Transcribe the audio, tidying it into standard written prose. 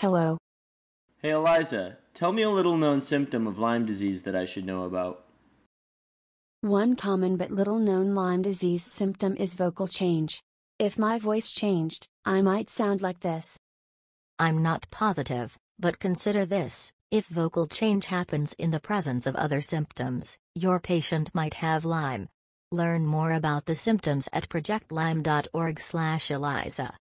Hello. Hey ELISA, tell me a little known symptom of Lyme disease that I should know about. One common but little known Lyme disease symptom is vocal change. If my voice changed, I might sound like this. I'm not positive, but consider this: if vocal change happens in the presence of other symptoms, your patient might have Lyme. Learn more about the symptoms at projectlyme.org/ELISA.